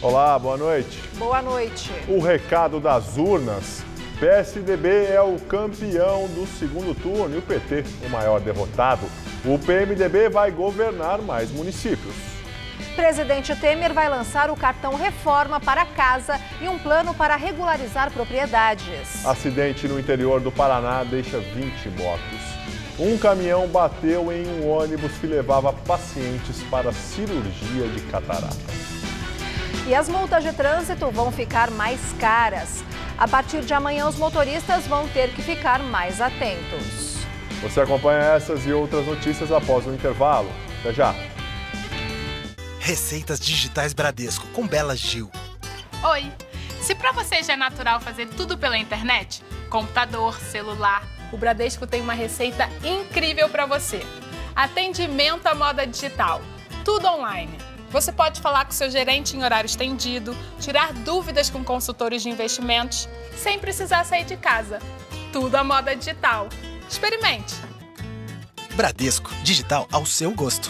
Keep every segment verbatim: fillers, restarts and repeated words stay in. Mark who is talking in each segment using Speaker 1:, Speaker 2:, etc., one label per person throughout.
Speaker 1: Olá, boa noite.
Speaker 2: Boa noite.
Speaker 1: O recado das urnas. P S D B é o campeão do segundo turno e o P T o maior derrotado. O P M D B vai governar mais municípios.
Speaker 2: Presidente Temer vai lançar o cartão Reforma para casa e um plano para regularizar propriedades.
Speaker 1: Acidente no interior do Paraná deixa vinte mortos. Um caminhão bateu em um ônibus que levava pacientes para cirurgia de catarata.
Speaker 2: E as multas de trânsito vão ficar mais caras. A partir de amanhã, os motoristas vão ter que ficar mais atentos.
Speaker 1: Você acompanha essas e outras notícias após o intervalo. Até já!
Speaker 3: Receitas Digitais Bradesco, com Bela Gil.
Speaker 4: Oi! Se para você já é natural fazer tudo pela internet, computador, celular, o Bradesco tem uma receita incrível para você. Atendimento à moda digital, tudo online. Você pode falar com seu gerente em horário estendido, tirar dúvidas com consultores de investimentos, sem precisar sair de casa. Tudo à moda digital. Experimente!
Speaker 3: Bradesco, digital ao seu gosto.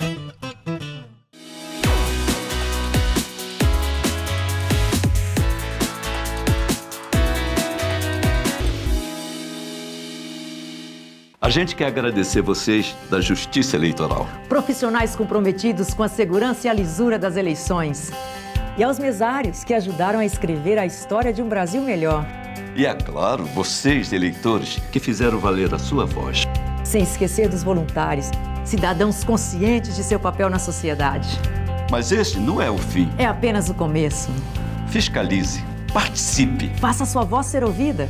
Speaker 5: A gente quer agradecer vocês da Justiça Eleitoral.
Speaker 6: Profissionais comprometidos com a segurança e a lisura das eleições. E aos mesários que ajudaram a escrever a história de um Brasil melhor.
Speaker 5: E é claro, vocês, eleitores, que fizeram valer a sua voz.
Speaker 6: Sem esquecer dos voluntários, cidadãos conscientes de seu papel na sociedade.
Speaker 5: Mas esse não é o fim.
Speaker 6: É apenas o começo.
Speaker 5: Fiscalize, participe.
Speaker 6: Faça sua voz ser ouvida.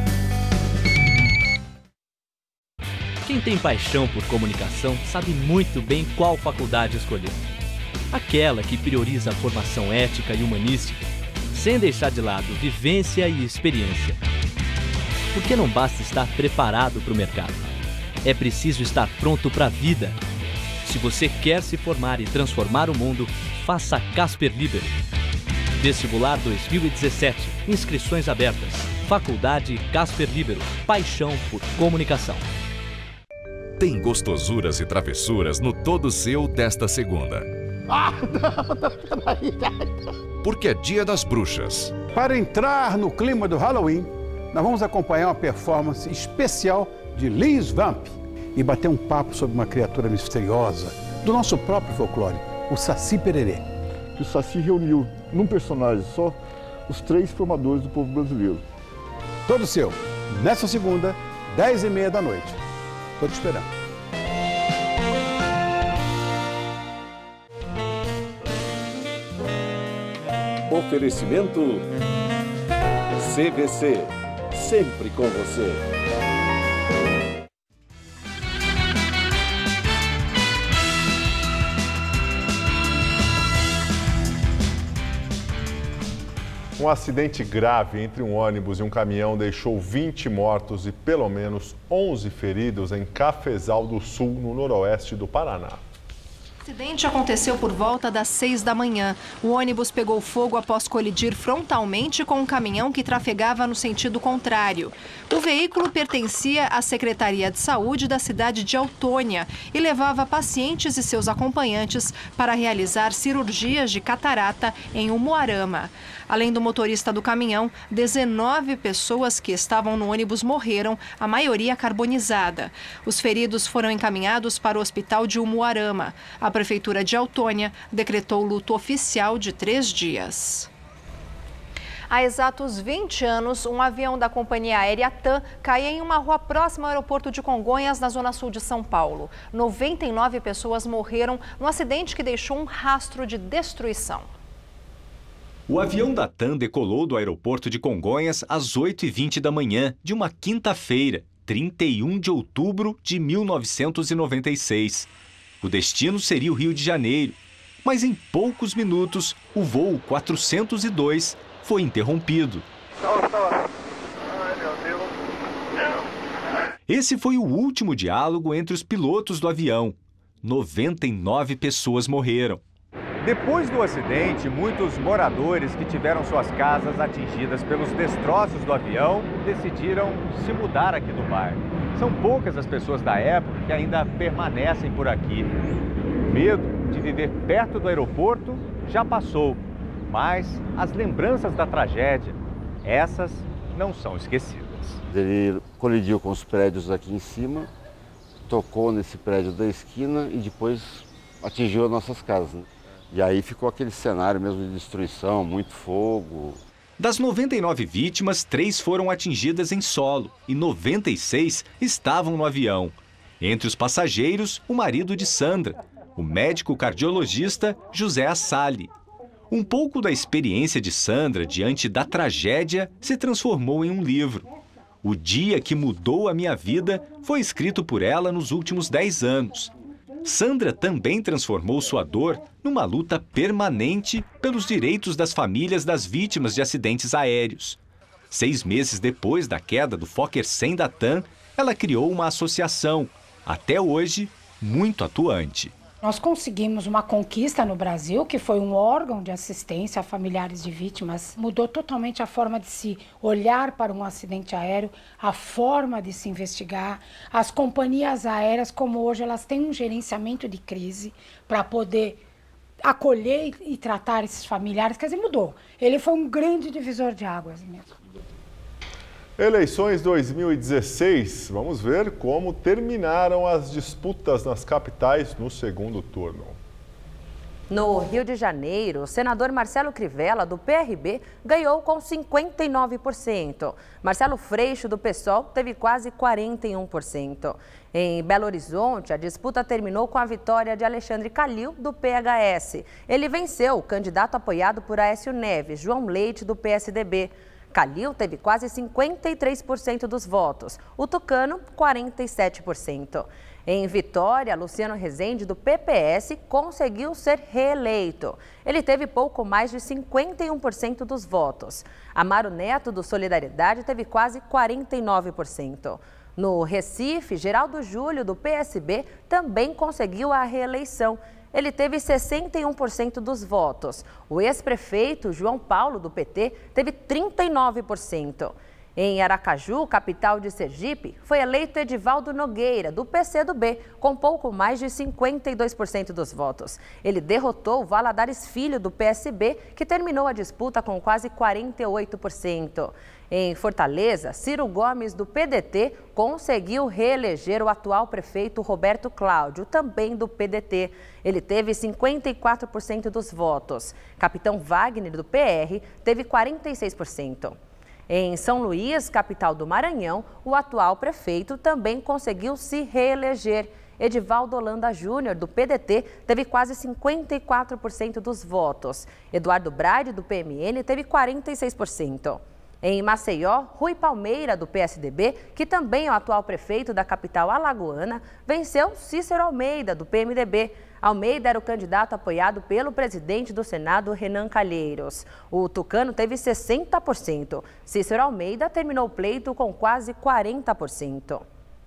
Speaker 7: Quem tem paixão por comunicação sabe muito bem qual faculdade escolher. Aquela que prioriza a formação ética e humanística, sem deixar de lado vivência e experiência. Porque não basta estar preparado para o mercado. É preciso estar pronto para a vida. Se você quer se formar e transformar o mundo, faça Casper Libero. Vestibular dois mil e dezessete. Inscrições abertas. Faculdade Casper Libero. Paixão por comunicação.
Speaker 8: Tem gostosuras e travessuras no Todo Seu desta segunda.
Speaker 9: Ah, não, não, peraí.
Speaker 8: Porque é Dia das Bruxas.
Speaker 9: Para entrar no clima do Halloween, nós vamos acompanhar uma performance especial de Liz Vamp e bater um papo sobre uma criatura misteriosa do nosso próprio folclore, o Saci Pererê.
Speaker 10: O Saci reuniu num personagem só os três formadores do povo brasileiro.
Speaker 9: Todo Seu, nessa segunda, dez e meia da noite. Estou te esperando.
Speaker 11: Oferecimento C V C, sempre com você.
Speaker 1: Um acidente grave entre um ônibus e um caminhão deixou vinte mortos e pelo menos onze feridos em Cafezal do Sul, no noroeste do Paraná.
Speaker 2: O acidente aconteceu por volta das seis da manhã. O ônibus pegou fogo após colidir frontalmente com um caminhão que trafegava no sentido contrário. O veículo pertencia à Secretaria de Saúde da cidade de Autônia e levava pacientes e seus acompanhantes para realizar cirurgias de catarata em Umuarama. Além do motorista do caminhão, dezenove pessoas que estavam no ônibus morreram, a maioria carbonizada. Os feridos foram encaminhados para o hospital de Umuarama. A Prefeitura de Autônia decretou luto oficial de três dias. Há exatos vinte anos, um avião da companhia aérea TAM caiu em uma rua próxima ao aeroporto de Congonhas, na zona sul de São Paulo. noventa e nove pessoas morreram num acidente que deixou um rastro de destruição.
Speaker 12: O avião da TAM decolou do aeroporto de Congonhas às oito e vinte da manhã de uma quinta-feira, trinta e um de outubro de mil novecentos e noventa e seis. O destino seria o Rio de Janeiro, mas em poucos minutos o voo quatrocentos e dois foi interrompido. Esse foi o último diálogo entre os pilotos do avião. noventa e nove pessoas morreram.
Speaker 13: Depois do acidente, muitos moradores que tiveram suas casas atingidas pelos destroços do avião decidiram se mudar aqui do bairro. São poucas as pessoas da época que ainda permanecem por aqui. O medo de viver perto do aeroporto já passou. Mas as lembranças da tragédia, essas não são esquecidas.
Speaker 14: Ele colidiu com os prédios aqui em cima, tocou nesse prédio da esquina e depois atingiu as nossas casas, né? E aí ficou aquele cenário mesmo de destruição, muito fogo.
Speaker 12: Das noventa e nove vítimas, três foram atingidas em solo e noventa e seis estavam no avião. Entre os passageiros, o marido de Sandra, o médico cardiologista José Assali. Um pouco da experiência de Sandra diante da tragédia se transformou em um livro. O Dia que Mudou a Minha Vida foi escrito por ela nos últimos dez anos. Sandra também transformou sua dor numa luta permanente pelos direitos das famílias das vítimas de acidentes aéreos. Seis meses depois da queda do Fokker cem da TAM, ela criou uma associação, até hoje, muito atuante.
Speaker 15: Nós conseguimos uma conquista no Brasil, que foi um órgão de assistência a familiares de vítimas. Mudou totalmente a forma de se olhar para um acidente aéreo, a forma de se investigar. As companhias aéreas, como hoje, elas têm um gerenciamento de crise para poder acolher e tratar esses familiares. Quer dizer, mudou. Ele foi um grande divisor de águas mesmo.
Speaker 1: Eleições dois mil e dezesseis, vamos ver como terminaram as disputas nas capitais no segundo turno.
Speaker 16: No Rio de Janeiro, o senador Marcelo Crivella, do P R B, ganhou com cinquenta e nove por cento. Marcelo Freixo, do PSOL, teve quase quarenta e um por cento. Em Belo Horizonte, a disputa terminou com a vitória de Alexandre Calil, do P H S. Ele venceu o candidato apoiado por Aécio Neves, João Leite, do P S D B. Calil teve quase cinquenta e três por cento dos votos, o Tucano, quarenta e sete por cento. Em Vitória, Luciano Rezende, do P P S, conseguiu ser reeleito. Ele teve pouco mais de cinquenta e um por cento dos votos. Amaro Neto, do Solidariedade, teve quase quarenta e nove por cento. No Recife, Geraldo Júlio, do P S B, também conseguiu a reeleição. Ele teve sessenta e um por cento dos votos. O ex-prefeito João Paulo, do P T, teve trinta e nove por cento. Em Aracaju, capital de Sergipe, foi eleito Edivaldo Nogueira, do P C do B, com pouco mais de cinquenta e dois por cento dos votos. Ele derrotou Valadares Filho, do P S B, que terminou a disputa com quase quarenta e oito por cento. Em Fortaleza, Ciro Gomes, do P D T, conseguiu reeleger o atual prefeito Roberto Cláudio, também do P D T. Ele teve cinquenta e quatro por cento dos votos. Capitão Wagner, do P R, teve quarenta e seis por cento. Em São Luís, capital do Maranhão, o atual prefeito também conseguiu se reeleger. Edivaldo Holanda Júnior, do P D T, teve quase cinquenta e quatro por cento dos votos. Eduardo Brade, do P M N, teve quarenta e seis por cento. Em Maceió, Rui Palmeira, do P S D B, que também é o atual prefeito da capital alagoana, venceu Cícero Almeida, do P M D B. Almeida era o candidato apoiado pelo presidente do Senado, Renan Calheiros. O tucano teve sessenta por cento. Cícero Almeida terminou o pleito com quase quarenta por cento.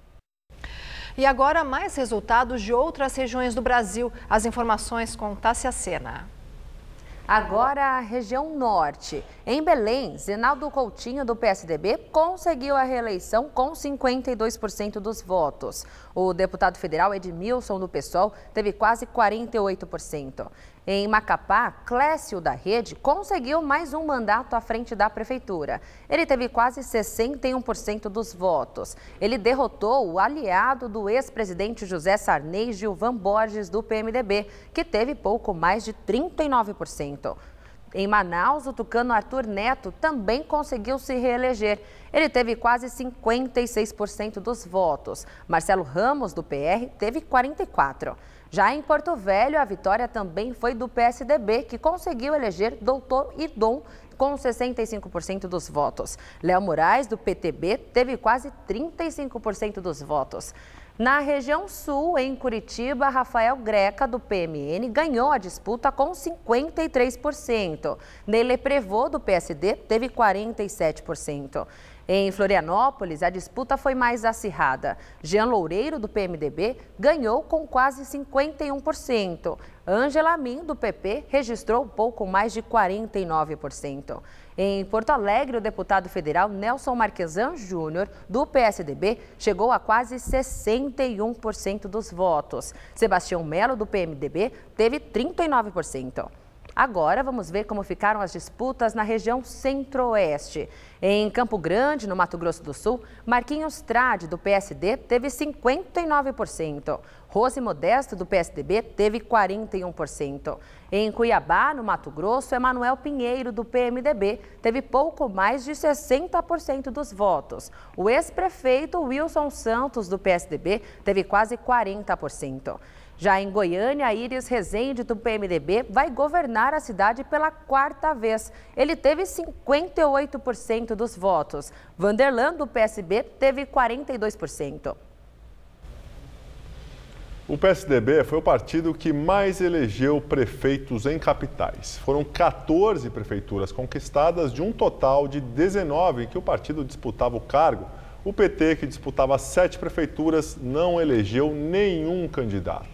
Speaker 2: E agora, mais resultados de outras regiões do Brasil. As informações com Tássia Sena.
Speaker 16: Agora a região norte. Em Belém, Zenaldo Coutinho, do P S D B, conseguiu a reeleição com cinquenta e dois por cento dos votos. O deputado federal Edmilson, do PSOL, teve quase quarenta e oito por cento. Em Macapá, Clécio, da Rede, conseguiu mais um mandato à frente da prefeitura. Ele teve quase sessenta e um por cento dos votos. Ele derrotou o aliado do ex-presidente José Sarney, Gilvan Borges, do P M D B, que teve pouco mais de trinta e nove por cento. Em Manaus, o tucano Arthur Neto também conseguiu se reeleger. Ele teve quase cinquenta e seis por cento dos votos. Marcelo Ramos, do P R, teve quarenta e quatro por cento. Já em Porto Velho, a vitória também foi do P S D B, que conseguiu eleger doutor Idom com sessenta e cinco por cento dos votos. Léo Moraes, do P T B, teve quase trinta e cinco por cento dos votos. Na região sul, em Curitiba, Rafael Greca, do P M N, ganhou a disputa com cinquenta e três por cento. Nele Prevô, do P S D, teve quarenta e sete por cento. Em Florianópolis, a disputa foi mais acirrada. Jean Loureiro, do P M D B, ganhou com quase cinquenta e um por cento. Ângela Amin, do P P, registrou pouco mais de quarenta e nove por cento. Em Porto Alegre, o deputado federal Nelson Marquesan Júnior, do P S D B, chegou a quase sessenta e um por cento dos votos. Sebastião Melo, do P M D B, teve trinta e nove por cento. Agora vamos ver como ficaram as disputas na região centro-oeste. Em Campo Grande, no Mato Grosso do Sul, Marquinhos Trade, do P S D, teve cinquenta e nove por cento. Rose Modesto, do P S D B, teve quarenta e um por cento. Em Cuiabá, no Mato Grosso, Emanuel Pinheiro, do P M D B, teve pouco mais de sessenta por cento dos votos. O ex-prefeito Wilson Santos, do P S D B, teve quase quarenta por cento. Já em Goiânia, Íris Rezende, do P M D B, vai governar a cidade pela quarta vez. Ele teve cinquenta e oito por cento dos votos. Vanderlan, do P S B, teve quarenta e dois por cento.
Speaker 1: O P S D B foi o partido que mais elegeu prefeitos em capitais. Foram quatorze prefeituras conquistadas de um total de dezenove em que o partido disputava o cargo. O P T, que disputava sete prefeituras, não elegeu nenhum candidato.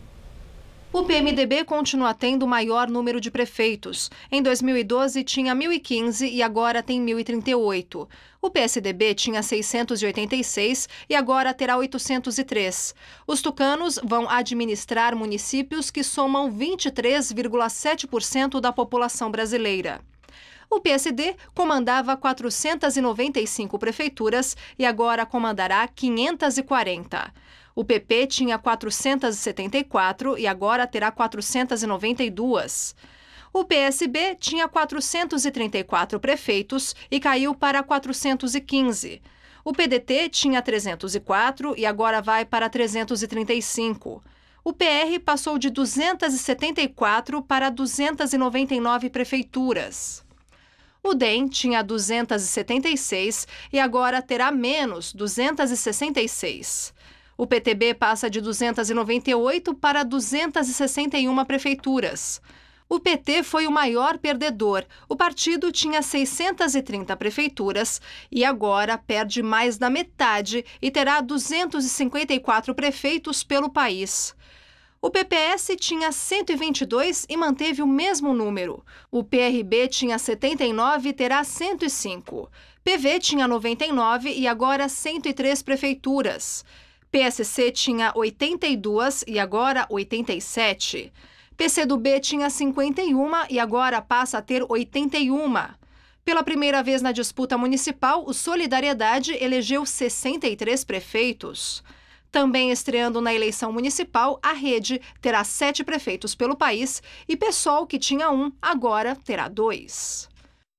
Speaker 2: O P M D B continua tendo o maior número de prefeitos. Em dois mil e doze tinha mil e quinze e agora tem mil e trinta e oito. O P S D B tinha seiscentos e oitenta e seis e agora terá oitocentos e três. Os tucanos vão administrar municípios que somam vinte e três vírgula sete por cento da população brasileira. O P S D comandava quatrocentas e noventa e cinco prefeituras e agora comandará quinhentas e quarenta. O P P tinha quatrocentas e setenta e quatro e agora terá quatrocentas e noventa e duas. O P S B tinha quatrocentos e trinta e quatro prefeitos e caiu para quatrocentos e quinze. O P D T tinha trezentos e quatro e agora vai para trezentos e trinta e cinco. O P R passou de duzentas e setenta e quatro para duzentas e noventa e nove prefeituras. O D E M tinha duzentas e setenta e seis e agora terá menos, duzentas e sessenta e seis. O P T B passa de duzentas e noventa e oito para duzentas e sessenta e uma prefeituras. O P T foi o maior perdedor. O partido tinha seiscentas e trinta prefeituras e agora perde mais da metade e terá duzentos e cinquenta e quatro prefeitos pelo país. O P P S tinha cento e vinte e dois e manteve o mesmo número. O P R B tinha setenta e nove e terá cento e cinco. P V tinha noventa e nove e agora cento e três prefeituras. P S C tinha oitenta e duas e agora oitenta e sete. P C do B tinha cinquenta e um e agora passa a ter oitenta e um. Pela primeira vez na disputa municipal, o Solidariedade elegeu sessenta e três prefeitos. Também estreando na eleição municipal, a Rede terá sete prefeitos pelo país e PSOL, que tinha um, agora terá dois.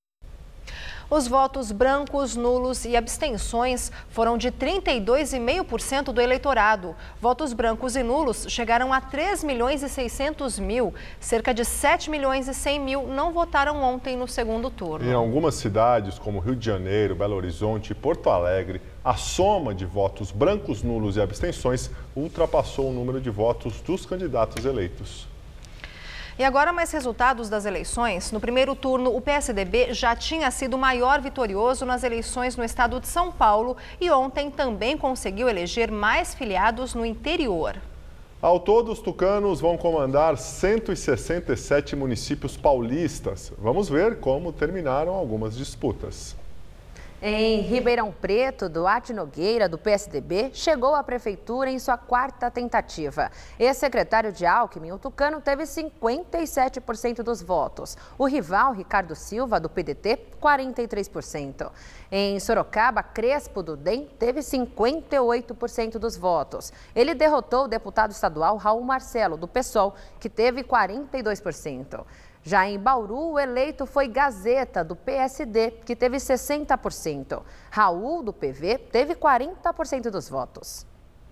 Speaker 2: Os votos brancos, nulos e abstenções foram de trinta e dois vírgula cinco por cento do eleitorado. Votos brancos e nulos chegaram a três milhões e seiscentos mil. Cerca de sete milhões e cem mil não votaram ontem no segundo turno.
Speaker 1: Em algumas cidades, como Rio de Janeiro, Belo Horizonte e Porto Alegre, a soma de votos brancos, nulos e abstenções ultrapassou o número de votos dos candidatos eleitos.
Speaker 2: E agora mais resultados das eleições. No primeiro turno, o P S D B já tinha sido o maior vitorioso nas eleições no estado de São Paulo e ontem também conseguiu eleger mais filiados no interior.
Speaker 1: Ao todo, os tucanos vão comandar cento e sessenta e sete municípios paulistas. Vamos ver como terminaram algumas disputas.
Speaker 16: Em Ribeirão Preto, Duarte Nogueira, do P S D B, chegou à prefeitura em sua quarta tentativa. Ex-secretário de Alckmin, o tucano, teve cinquenta e sete por cento dos votos. O rival, Ricardo Silva, do P D T, quarenta e três por cento. Em Sorocaba, Crespo, do D E M, teve cinquenta e oito por cento dos votos. Ele derrotou o deputado estadual Raul Marcelo, do PSOL, que teve quarenta e dois por cento. Já em Bauru, o eleito foi Gazeta, do P S D, que teve sessenta por cento. Raul, do P V, teve quarenta por cento dos votos.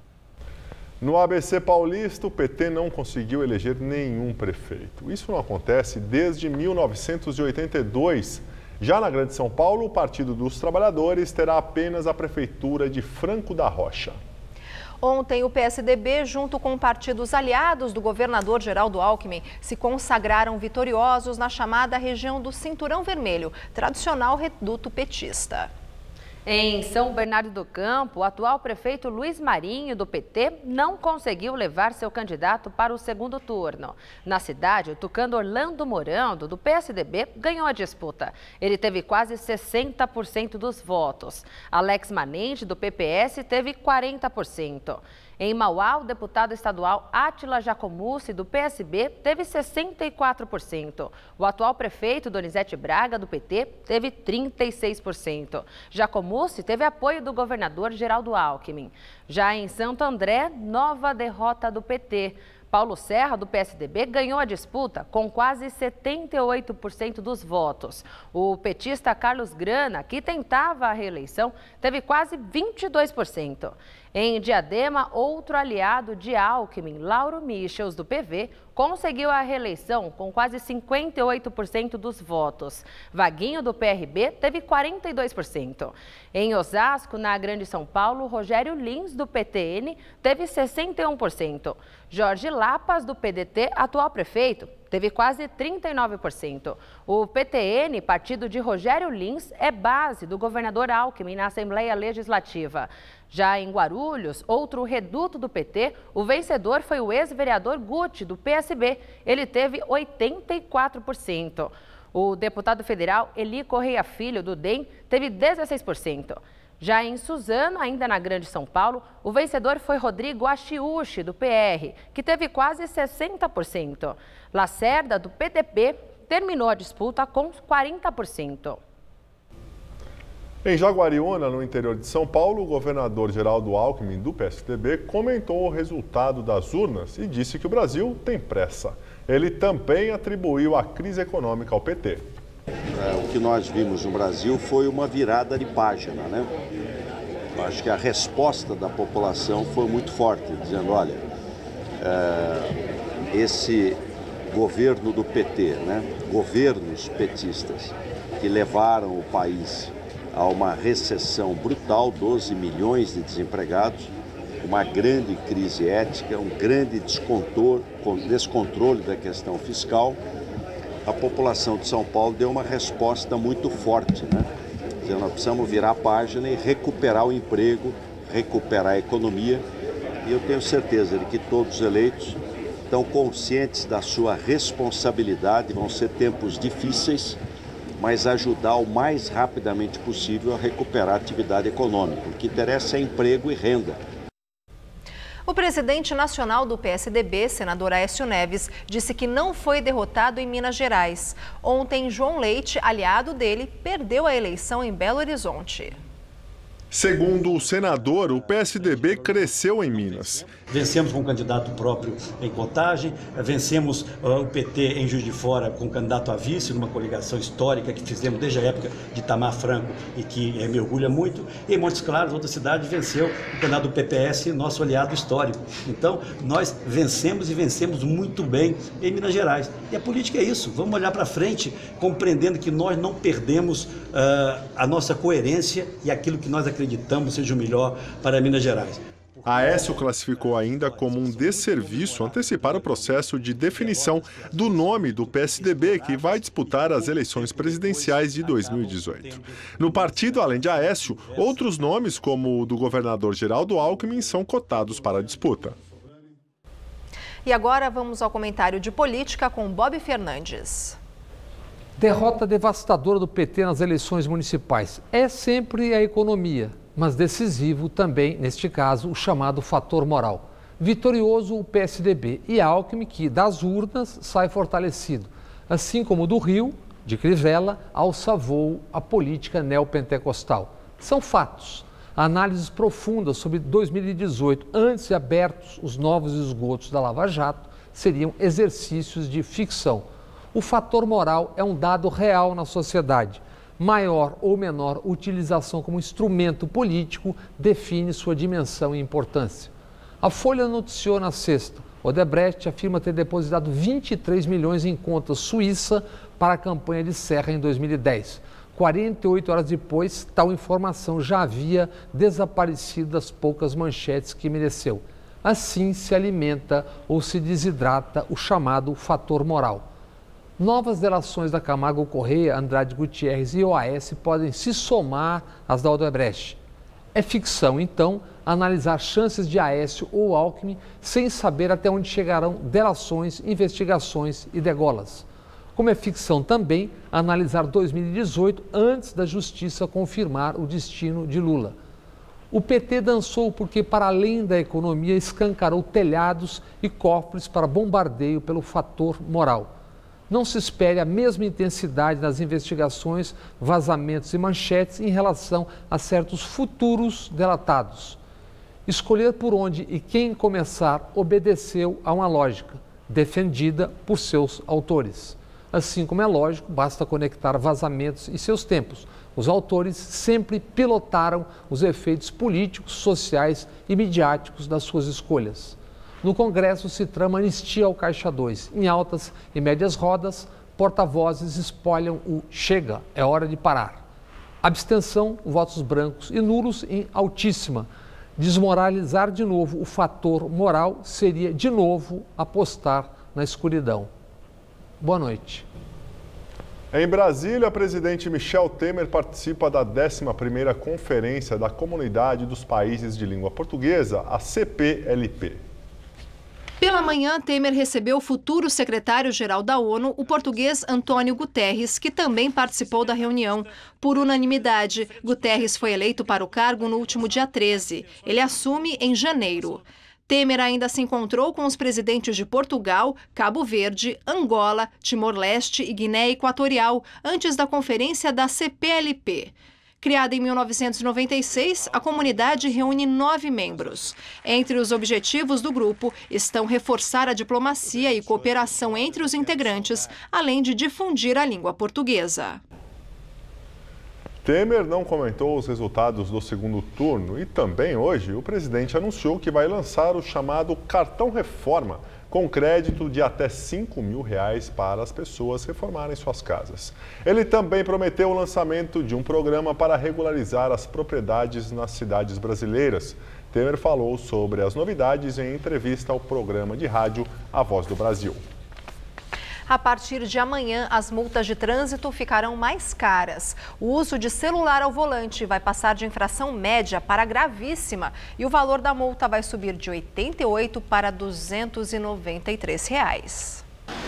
Speaker 1: No A B C paulista, o P T não conseguiu eleger nenhum prefeito. Isso não acontece desde mil novecentos e oitenta e dois. Já na Grande São Paulo, o Partido dos Trabalhadores terá apenas a prefeitura de Franco da Rocha.
Speaker 2: Ontem, o P S D B, junto com partidos aliados do governador Geraldo Alckmin, se consagraram vitoriosos na chamada região do Cinturão Vermelho, tradicional reduto petista.
Speaker 16: Em São Bernardo do Campo, o atual prefeito Luiz Marinho, do P T, não conseguiu levar seu candidato para o segundo turno. Na cidade, o tucano Orlando Morando, do P S D B, ganhou a disputa. Ele teve quase sessenta por cento dos votos. Alex Manente, do P P S, teve quarenta por cento. Em Mauá, o deputado estadual Átila Jacomussi, do P S B, teve sessenta e quatro por cento. O atual prefeito, Donizete Braga, do P T, teve trinta e seis por cento. Jacomussi teve apoio do governador Geraldo Alckmin. Já em Santo André, nova derrota do P T. Paulo Serra, do P S D B, ganhou a disputa com quase setenta e oito por cento dos votos. O petista Carlos Grana, que tentava a reeleição, teve quase vinte e dois por cento. Em Diadema, outro aliado de Alckmin, Lauro Michels, do P V, conseguiu a reeleição com quase cinquenta e oito por cento dos votos. Vaguinho, do P R B, teve quarenta e dois por cento. Em Osasco, na Grande São Paulo, Rogério Lins, do P T N, teve sessenta e um por cento. Jorge Lapas, do P D T, atual prefeito, teve quase trinta e nove por cento. O P T N, partido de Rogério Lins, é base do governador Alckmin na Assembleia Legislativa. Já em Guarulhos, outro reduto do P T, o vencedor foi o ex-vereador Guti, do P S B. Ele teve oitenta e quatro por cento. O deputado federal Eli Correia Filho, do D E M, teve dezesseis por cento. Já em Suzano, ainda na Grande São Paulo, o vencedor foi Rodrigo Achiuchi, do P R, que teve quase sessenta por cento. Lacerda, do P D P, terminou a disputa com quarenta por cento.
Speaker 1: Em Jaguariúna, no interior de São Paulo, o governador Geraldo Alckmin, do P S D B, comentou o resultado das urnas e disse que o Brasil tem pressa. Ele também atribuiu a crise econômica ao P T.
Speaker 17: É, o que nós vimos no Brasil foi uma virada de página, né? Eu acho que a resposta da população foi muito forte, dizendo, olha, é, esse governo do P T, né? Governos petistas que levaram o país a uma recessão brutal, doze milhões de desempregados, uma grande crise ética, um grande descontrole da questão fiscal. A população de São Paulo deu uma resposta muito forte, né? Dizendo, nós precisamos virar a página e recuperar o emprego, recuperar a economia. E eu tenho certeza de que todos os eleitos estão conscientes da sua responsabilidade, vão ser tempos difíceis, mas ajudar o mais rapidamente possível a recuperar a atividade econômica. O que interessa é emprego e renda.
Speaker 2: O presidente nacional do P S D B, senador Aécio Neves, disse que não foi derrotado em Minas Gerais. Ontem, João Leite, aliado dele, perdeu a eleição em Belo Horizonte.
Speaker 1: Segundo o senador, o P S D B cresceu em Minas.
Speaker 18: Vencemos com um candidato próprio em Contagem, vencemos uh, o P T em Juiz de Fora com um candidato a vice, numa coligação histórica que fizemos desde a época de Itamar Franco e que eh, me orgulha muito. E em Montes Claros, outra cidade, venceu o candidato do P P S, nosso aliado histórico. Então, nós vencemos e vencemos muito bem em Minas Gerais. E a política é isso, vamos olhar para frente, compreendendo que nós não perdemos uh, a nossa coerência e aquilo que nós acreditamos seja o melhor para Minas Gerais.
Speaker 1: Aécio classificou ainda como um desserviço antecipar o processo de definição do nome do P S D B, que vai disputar as eleições presidenciais de dois mil e dezoito. No partido, além de Aécio, outros nomes, como o do governador Geraldo Alckmin, são cotados para a disputa.
Speaker 2: E agora vamos ao comentário de política com Bob Fernandes.
Speaker 19: Derrota devastadora do P T nas eleições municipais. É sempre a economia, mas decisivo também, neste caso, o chamado fator moral. Vitorioso o P S D B e Alckmin, que das urnas sai fortalecido. Assim como do Rio, de Crivella, alça voo a política neopentecostal. São fatos. Análises profundas sobre dois mil e dezoito, antes de abertos os novos esgotos da Lava Jato, seriam exercícios de ficção. O fator moral é um dado real na sociedade. Maior ou menor utilização como instrumento político define sua dimensão e importância. A Folha noticiou na sexta, Odebrecht afirma ter depositado vinte e três milhões em conta suíça para a campanha de Serra em dois mil e dez. quarenta e oito horas depois, tal informação já havia desaparecido das poucas manchetes que mereceu. Assim se alimenta ou se desidrata o chamado fator moral. Novas delações da Camargo Correia, Andrade Gutierrez e O A S podem se somar às da Odebrecht. É ficção, então, analisar chances de Aécio ou Alckmin sem saber até onde chegarão delações, investigações e degolas. Como é ficção também analisar dois mil e dezoito antes da Justiça confirmar o destino de Lula. O P T dançou porque, para além da economia, escancarou telhados e cofres para bombardeio pelo fator moral. Não se espere a mesma intensidade nas investigações, vazamentos e manchetes em relação a certos futuros delatados. Escolher por onde e quem começar obedeceu a uma lógica, defendida por seus autores. Assim como é lógico, basta conectar vazamentos e seus tempos. Os autores sempre pilotaram os efeitos políticos, sociais e midiáticos das suas escolhas. No Congresso se trama anistia ao Caixa dois. Em altas e médias rodas, porta-vozes espalham o chega, é hora de parar. Abstenção, votos brancos e nulos em altíssima. Desmoralizar de novo o fator moral seria de novo apostar na escuridão. Boa noite.
Speaker 1: Em Brasília, a presidente Michel Temer participa da décima primeira Conferência da Comunidade dos Países de Língua Portuguesa, a C P L P.
Speaker 2: Pela manhã, Temer recebeu o futuro secretário-geral da ONU, o português Antônio Guterres, que também participou da reunião. Por unanimidade, Guterres foi eleito para o cargo no último dia treze. Ele assume em janeiro. Temer ainda se encontrou com os presidentes de Portugal, Cabo Verde, Angola, Timor-Leste e Guiné Equatorial, antes da conferência da C P L P. Criada em mil novecentos e noventa e seis, a comunidade reúne nove membros. Entre os objetivos do grupo estão reforçar a diplomacia e cooperação entre os integrantes, além de difundir a língua portuguesa.
Speaker 1: Temer não comentou os resultados do segundo turno e também hoje o presidente anunciou que vai lançar o chamado Cartão Reforma, com crédito de até cinco mil reais para as pessoas reformarem suas casas. Ele também prometeu o lançamento de um programa para regularizar as propriedades nas cidades brasileiras. Temer falou sobre as novidades em entrevista ao programa de rádio A Voz do Brasil.
Speaker 2: A partir de amanhã, as multas de trânsito ficarão mais caras. O uso de celular ao volante vai passar de infração média para gravíssima e o valor da multa vai subir de oitenta e oito para duzentos e noventa e três reais.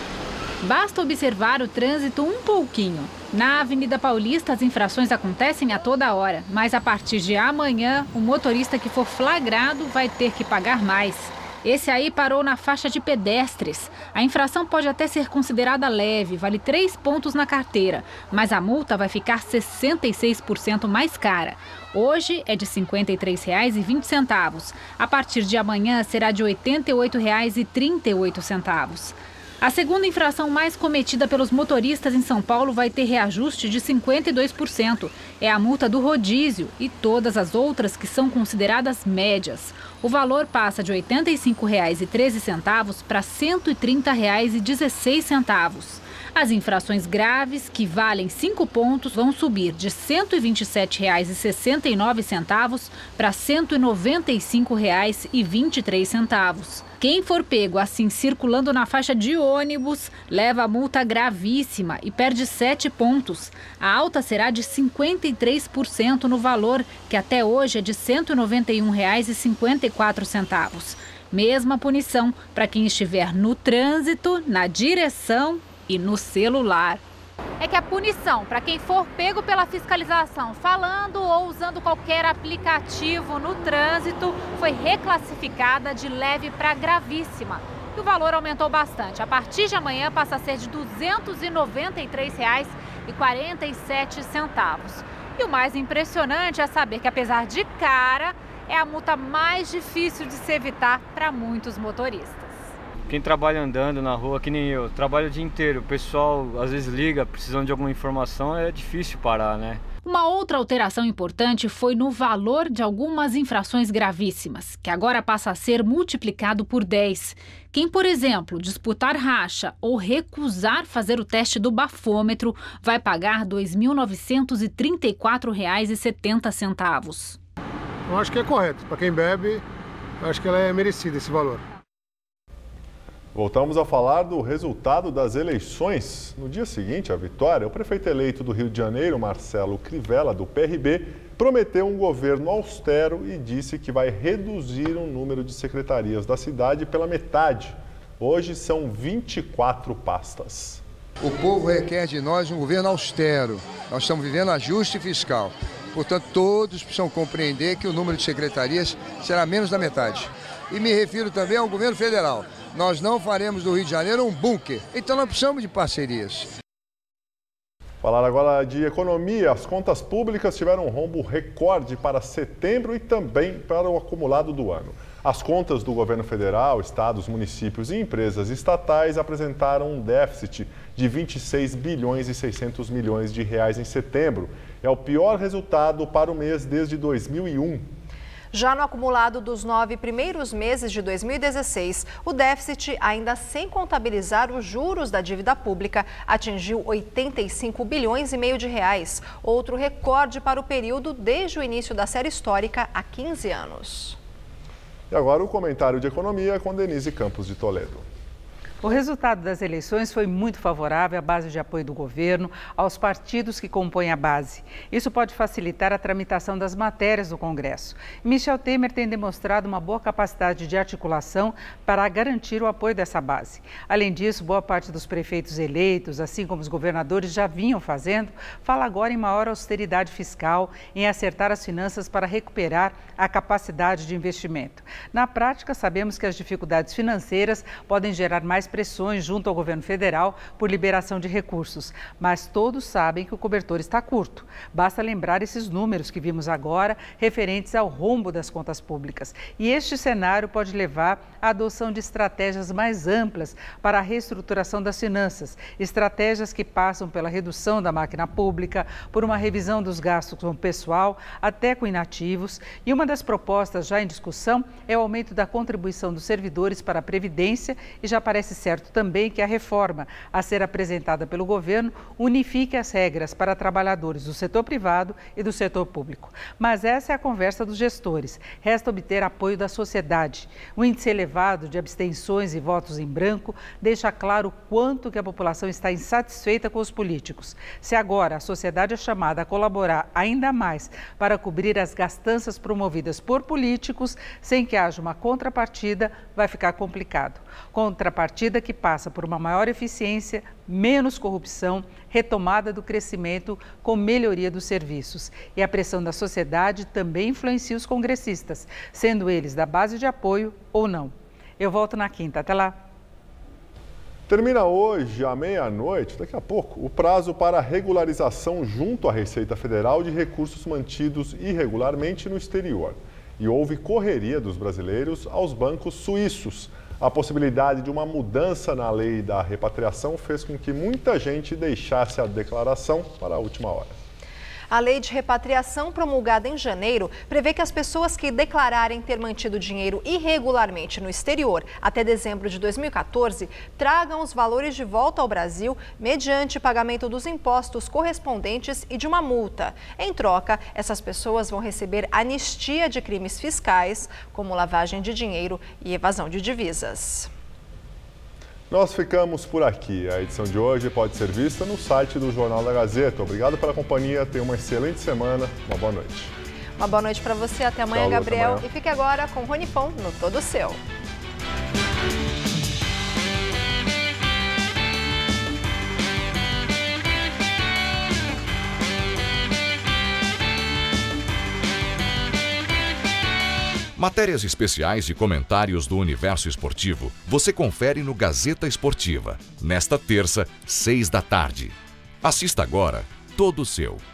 Speaker 20: Basta observar o trânsito um pouquinho. Na Avenida Paulista, as infrações acontecem a toda hora, mas a partir de amanhã, o motorista que for flagrado vai ter que pagar mais. Esse aí parou na faixa de pedestres. A infração pode até ser considerada leve, vale três pontos na carteira, mas a multa vai ficar sessenta e seis por cento mais cara. Hoje é de cinquenta e três reais e vinte centavos. A partir de amanhã será de oitenta e oito reais e trinta e oito centavos. A segunda infração mais cometida pelos motoristas em São Paulo vai ter reajuste de cinquenta e dois por cento. É a multa do rodízio e todas as outras que são consideradas médias. O valor passa de oitenta e cinco reais e treze centavos para cento e trinta reais e dezesseis centavos. As infrações graves, que valem cinco pontos, vão subir de cento e vinte e sete reais e sessenta e nove centavos para cento e noventa e cinco reais e vinte e três centavos. Quem for pego assim circulando na faixa de ônibus leva a multa gravíssima e perde sete pontos. A alta será de cinquenta e três por cento no valor, que até hoje é de cento e noventa e um reais e cinquenta e quatro centavos. Mesma punição para quem estiver no trânsito, na direção e no celular.
Speaker 21: É que a punição para quem for pego pela fiscalização falando ou usando qualquer aplicativo no trânsito foi reclassificada de leve para gravíssima. E o valor aumentou bastante. A partir de amanhã passa a ser de duzentos e noventa e três reais e quarenta e sete centavos. E o mais impressionante é saber que, apesar de cara, é a multa mais difícil de se evitar para muitos motoristas.
Speaker 22: Quem trabalha andando na rua, que nem eu, trabalha o dia inteiro, o pessoal às vezes liga precisando de alguma informação, é difícil parar, né?
Speaker 20: Uma outra alteração importante foi no valor de algumas infrações gravíssimas, que agora passa a ser multiplicado por dez. Quem, por exemplo, disputar racha ou recusar fazer o teste do bafômetro vai pagar dois mil novecentos e trinta e quatro reais e setenta centavos.
Speaker 23: Eu acho que é correto. Para quem bebe, eu acho que ela é merecida esse valor.
Speaker 1: Voltamos a falar do resultado das eleições. No dia seguinte à vitória, o prefeito eleito do Rio de Janeiro, Marcelo Crivella, do P R B, prometeu um governo austero e disse que vai reduzir o número de secretarias da cidade pela metade. Hoje são vinte e quatro pastas.
Speaker 24: O povo requer de nós um governo austero. Nós estamos vivendo ajuste fiscal.
Speaker 3: Portanto, todos precisam compreender que o número de secretarias será menos da metade. E me refiro também ao governo federal. Nós não faremos do Rio de Janeiro um bunker, então nós precisamos de parcerias.
Speaker 1: Falar agora de economia. As contas públicas tiveram um rombo recorde para setembro e também para o acumulado do ano. As contas do governo federal, estados, municípios e empresas estatais apresentaram um déficit de vinte e seis bilhões e seiscentos milhões de reais em setembro. É o pior resultado para o mês desde dois mil e um.
Speaker 2: Já no acumulado dos nove primeiros meses de dois mil e dezesseis, o déficit, ainda sem contabilizar os juros da dívida pública, atingiu oitenta e cinco bilhões e meio de reais, outro recorde para o período desde o início da série histórica há quinze anos.
Speaker 1: E agora o comentário de economia com Denise Campos de Toledo.
Speaker 4: O resultado das eleições foi muito favorável à base de apoio do governo, aos partidos que compõem a base. Isso pode facilitar a tramitação das matérias do Congresso. Michel Temer tem demonstrado uma boa capacidade de articulação para garantir o apoio dessa base. Além disso, boa parte dos prefeitos eleitos, assim como os governadores já vinham fazendo, fala agora em maior austeridade fiscal, em acertar as finanças para recuperar a capacidade de investimento. Na prática, sabemos que as dificuldades financeiras podem gerar mais pressões junto ao governo federal por liberação de recursos, mas todos sabem que o cobertor está curto. Basta lembrar esses números que vimos agora referentes ao rombo das contas públicas. E este cenário pode levar à adoção de estratégias mais amplas para a reestruturação das finanças, estratégias que passam pela redução da máquina pública, por uma revisão dos gastos com o pessoal, até com inativos. E uma das propostas já em discussão é o aumento da contribuição dos servidores para a Previdência e já parece certo também que a reforma a ser apresentada pelo governo unifique as regras para trabalhadores do setor privado e do setor público. Mas essa é a conversa dos gestores. Resta obter apoio da sociedade. O índice elevado de abstenções e votos em branco deixa claro o quanto que a população está insatisfeita com os políticos. Se agora a sociedade é chamada a colaborar ainda mais para cobrir as gastanças promovidas por políticos, sem que haja uma contrapartida, vai ficar complicado. Contrapartida que passa por uma maior eficiência, menos corrupção, retomada do crescimento com melhoria dos serviços. E a pressão da sociedade também influencia os congressistas, sendo eles da base de apoio ou não. Eu volto na quinta. Até lá.
Speaker 1: Termina hoje, à meia-noite, daqui a pouco, o prazo para a regularização junto à Receita Federal de recursos mantidos irregularmente no exterior. E houve correria dos brasileiros aos bancos suíços. A possibilidade de uma mudança na lei da repatriação fez com que muita gente deixasse a declaração para a última hora.
Speaker 2: A lei de repatriação, promulgada em janeiro, prevê que as pessoas que declararem ter mantido dinheiro irregularmente no exterior até dezembro de dois mil e quatorze tragam os valores de volta ao Brasil mediante pagamento dos impostos correspondentes e de uma multa. Em troca, essas pessoas vão receber anistia de crimes fiscais, como lavagem de dinheiro e evasão de divisas.
Speaker 1: Nós ficamos por aqui. A edição de hoje pode ser vista no site do Jornal da Gazeta. Obrigado pela companhia, tenha uma excelente semana, uma boa noite.
Speaker 2: Uma boa noite para você, até amanhã, Tchau, Gabriel. Até amanhã. E fique agora com Rony Pon no Todo Seu.
Speaker 8: Matérias especiais e comentários do universo esportivo você confere no Gazeta Esportiva, nesta terça, seis da tarde. Assista agora, Todo Seu.